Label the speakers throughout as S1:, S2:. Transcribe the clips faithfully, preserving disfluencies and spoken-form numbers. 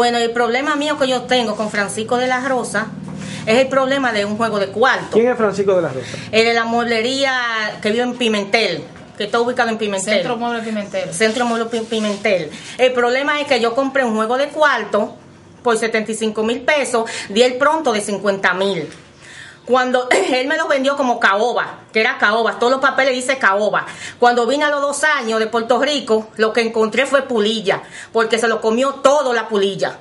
S1: Bueno, el problema mío que yo tengo con Francisco de la Rosa es el problema de un juego de cuarto.
S2: ¿Quién es Francisco de la Rosa?
S1: El de la mueblería que vive en Pimentel, que está ubicado en Pimentel.
S3: Centro Mueble Pimentel.
S1: Centro Mueble Pimentel. El problema es que yo compré un juego de cuarto por setenta y cinco mil pesos, di el pronto de cincuenta mil. Cuando él me lo vendió como caoba, que era caoba, todos los papeles dice caoba. Cuando vine a los dos años de Puerto Rico, lo que encontré fue pulilla, porque se lo comió todo la pulilla.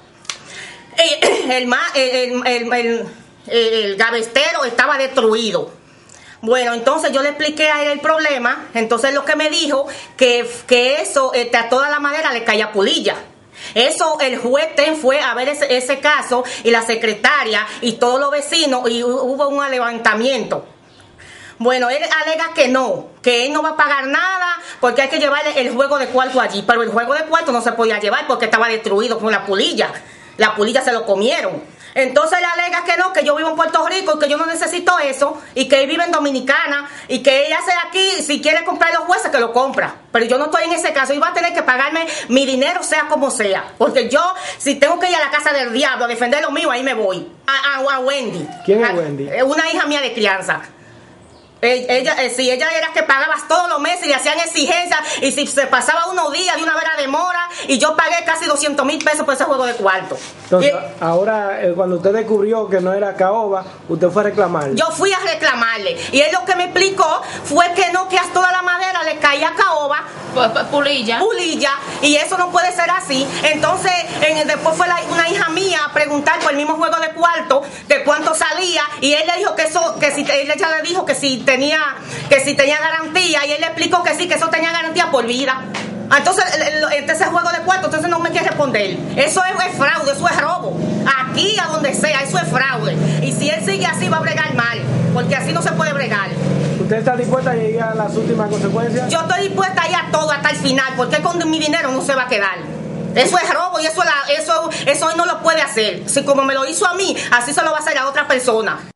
S1: El, el, el, el, el, el gavestero estaba destruido. Bueno, entonces yo le expliqué a él el problema. Entonces lo que me dijo, que, que eso, este, a toda la madera le caía pulilla. Eso el juez Ten fue a ver ese, ese caso, y la secretaria y todos los vecinos, y hubo un levantamiento. Bueno, él alega que no, que él no va a pagar nada porque hay que llevarle el juego de cuarto allí, pero el juego de cuarto no se podía llevar porque estaba destruido con la pulilla. La pulilla se lo comieron. Entonces él alega que no, que yo vivo en Puerto Rico y que yo no necesito eso, y que él vive en Dominicana y que ella hace aquí, si quiere comprar los jueces, que lo compra. Pero yo no estoy en ese caso, y va a tener que pagarme mi dinero sea como sea, porque yo, si tengo que ir a la casa del diablo a defender lo mío, ahí me voy. A, a, a Wendy.
S2: ¿Quién es
S1: a,
S2: Wendy?
S1: Una hija mía de crianza. Ella, eh, si ella era que pagabas todos los meses y le hacían exigencias, y si se pasaba unos días de una vera demora, y yo pagué casi doscientos mil pesos por ese juego de cuarto.
S2: Entonces,
S1: y,
S2: ahora eh, cuando usted descubrió que no era caoba, usted fue a reclamarle.
S1: Yo fui a reclamarle, y él lo que me explicó fue que no, que a toda la madera le caía caoba,
S3: pulilla,
S1: pulilla, y eso no puede ser así. Entonces, en, después fue la, una hija mía a preguntar por el mismo juego de cuarto, de cuánto salía, y él le dijo que eso, que si ella ya le dijo que si tenía, que si tenía garantía, y él le explicó que sí, que eso tenía garantía por vida. Entonces, ese juego de cuarto, entonces no me quiere responder. Eso es, es fraude, eso es robo. Aquí, a donde sea, eso es fraude. Y si él sigue así, va a bregar mal, porque así no se puede bregar.
S2: ¿Usted está dispuesta a llegar a las últimas consecuencias?
S1: Yo estoy dispuesta a ir a todo hasta el final, porque con mi dinero no se va a quedar. Eso es robo, y eso, la, eso, eso él no lo puede hacer. Si como me lo hizo a mí, así se lo va a hacer a otra persona.